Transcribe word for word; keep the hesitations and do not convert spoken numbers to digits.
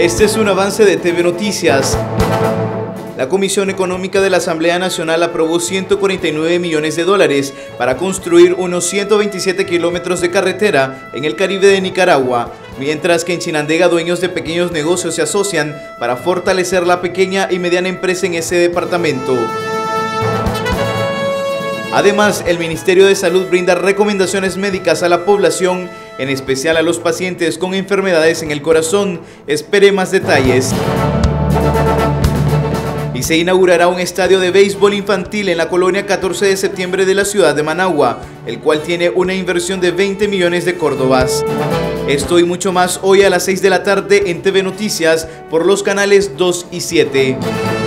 Este es un avance de T V Noticias. La Comisión Económica de la Asamblea Nacional aprobó ciento cuarenta y nueve millones de dólares para construir unos ciento veintisiete kilómetros de carretera en el Caribe de Nicaragua, mientras que en Chinandega dueños de pequeños negocios se asocian para fortalecer la pequeña y mediana empresa en ese departamento. Además, el Ministerio de Salud brinda recomendaciones médicas a la población, en especial a los pacientes con enfermedades en el corazón. Espere más detalles. Y se inaugurará un estadio de béisbol infantil en la colonia catorce de septiembre de la ciudad de Managua, el cual tiene una inversión de veinte millones de córdobas. Esto y mucho más hoy a las seis de la tarde en T V Noticias por los canales dos y siete.